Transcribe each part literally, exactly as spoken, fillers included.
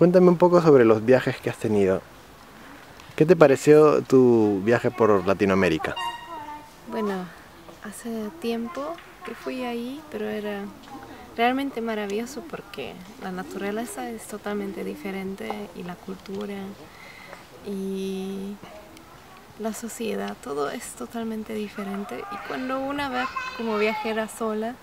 Cuéntame un poco sobre los viajes que has tenido. ¿Qué te pareció tu viaje por Latinoamérica? Bueno, hace tiempo que fui ahí, pero era realmente maravilloso porque la naturaleza es totalmente diferente y la cultura y la sociedad, todo es totalmente diferente. Y cuando una va como viajera sola,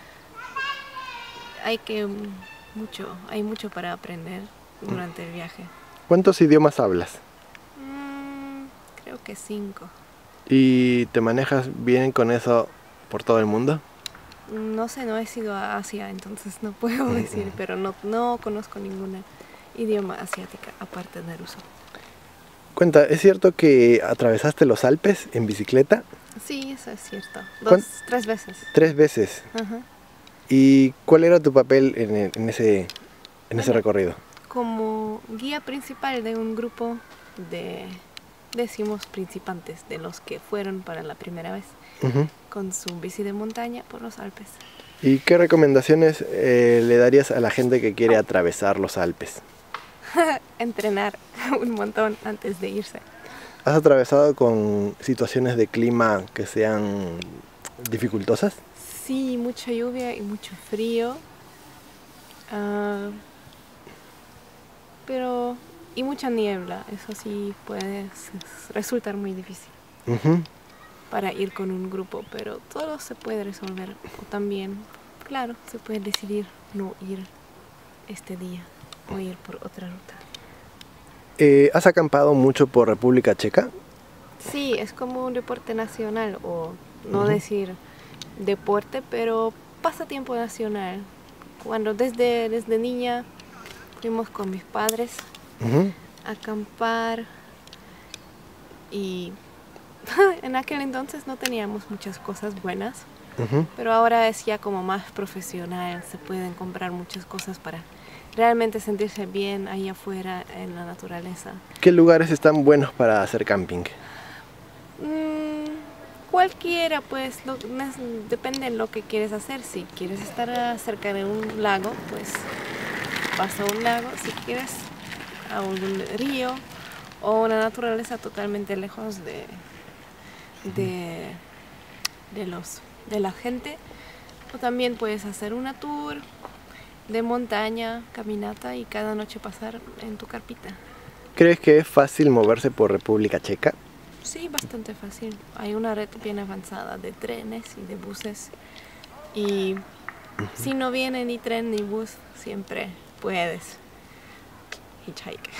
hay que mucho, hay mucho para aprender durante el viaje. ¿Cuántos idiomas hablas? Mm, creo que cinco. ¿Y te manejas bien con eso por todo el mundo? No sé, no he sido a Asia, entonces no puedo decir, pero no, no conozco ninguna idioma asiática aparte de ruso. Cuenta, ¿es cierto que atravesaste los Alpes en bicicleta? Sí, eso es cierto. Dos, tres veces. Tres veces. Ajá. ¿Y cuál era tu papel en, el- en ese, en Bueno, ese recorrido? como guía principal de un grupo de décimos principiantes, de los que fueron para la primera vez, Uh-huh. con su bici de montaña por los Alpes. ¿Y qué recomendaciones eh, le darías a la gente que quiere atravesar los Alpes? Entrenar un montón antes de irse. ¿Has atravesado con situaciones de clima que sean dificultosas? Sí, mucha lluvia y mucho frío. Uh, pero y mucha niebla, eso sí puede resultar muy difícil Uh-huh. para ir con un grupo, pero todo se puede resolver. O también, claro, se puede decidir no ir este día o ir por otra ruta. Eh, ¿has acampado mucho por República Checa? Sí, es como un deporte nacional, o no Uh-huh. decir deporte, pero pasatiempo nacional. Cuando desde, desde niña fuimos con mis padres Uh-huh. a acampar y en aquel entonces no teníamos muchas cosas buenas, Uh-huh. pero ahora es ya como más profesional, se pueden comprar muchas cosas para realmente sentirse bien ahí afuera en la naturaleza. ¿Qué lugares están buenos para hacer camping? Mm, cualquiera, pues, lo, depende de lo que quieres hacer. Si quieres estar cerca de un lago, pues vas a un lago. Si quieres a un río o una naturaleza totalmente lejos de, de, de, los, de la gente, o también puedes hacer una tour de montaña, caminata y cada noche pasar en tu carpita. ¿Crees que es fácil moverse por República Checa? Sí, bastante fácil. Hay una red bien avanzada de trenes y de buses. Y uh-huh. si no viene ni tren ni bus, siempre puedes hitchhike.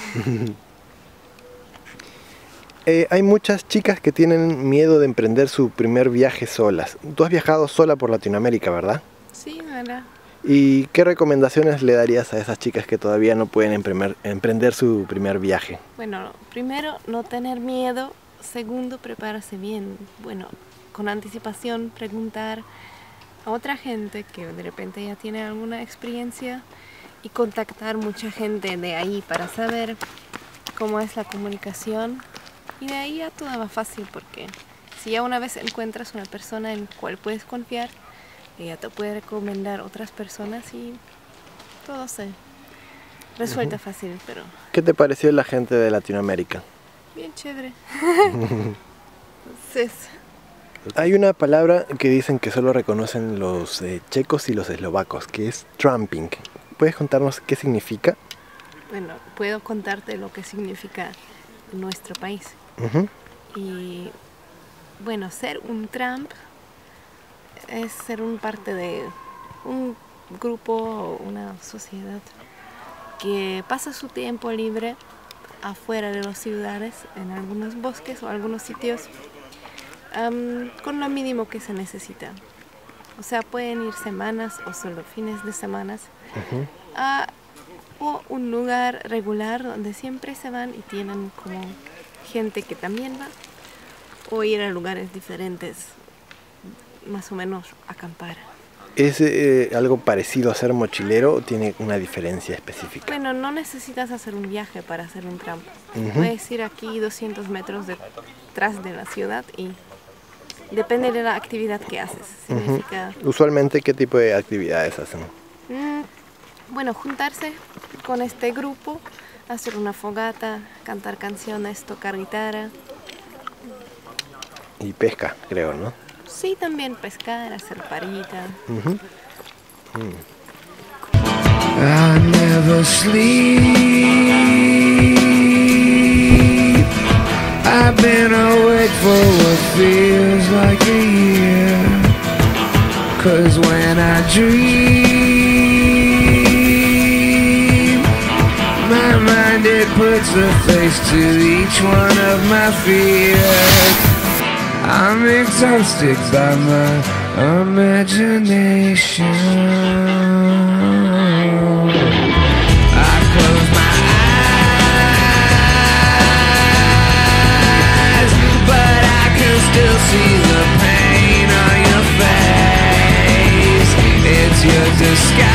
eh, hay muchas chicas que tienen miedo de emprender su primer viaje solas. Tú has viajado sola por Latinoamérica, ¿verdad? Sí, ¿verdad? ¿Y qué recomendaciones le darías a esas chicas que todavía no pueden emprender, emprender su primer viaje? Bueno, primero, no tener miedo. Segundo, prepararse bien. Bueno, con anticipación, preguntar a otra gente que de repente ya tiene alguna experiencia y contactar mucha gente de ahí para saber cómo es la comunicación. Y de ahí ya todo va fácil, porque si ya una vez encuentras una persona en la cual puedes confiar, ella te puede recomendar otras personas y todo se resuelve uh-huh. fácil. Pero ¿qué te pareció la gente de Latinoamérica? Bien chévere. Entonces, hay una palabra que dicen que solo reconocen los eh, checos y los eslovacos, que es tramping. ¿Puedes contarnos qué significa? Bueno, puedo contarte lo que significa en nuestro país. Uh-huh. Y bueno, ser un tramp es ser un parte de un grupo o una sociedad que pasa su tiempo libre afuera de las ciudades, en algunos bosques o algunos sitios, um, con lo mínimo que se necesita. O sea, pueden ir semanas o solo fines de semanas uh-huh. a o un lugar regular donde siempre se van y tienen como gente que también va, o ir a lugares diferentes, más o menos acampar. ¿Es eh, algo parecido a ser mochilero o tiene una diferencia específica? Bueno, no necesitas hacer un viaje para hacer un tramp. Uh-huh. Puedes ir aquí doscientos metros detrás de la ciudad y depende de la actividad que haces. Significa... Uh-huh. Usualmente, ¿qué tipo de actividades hacen? Mm, bueno, juntarse con este grupo, hacer una fogata, cantar canciones, tocar guitarra. Y pesca, creo, ¿no? Sí, también pescar, hacer parita. Uh-huh. Mm. I never sleep. I've been awake for what feels like a year. 'Cause when I dream, my mind it puts a face to each one of my fears. I'm exhausted by my imagination. I close my eyes, but I can still see the pain on your face. It's your disguise.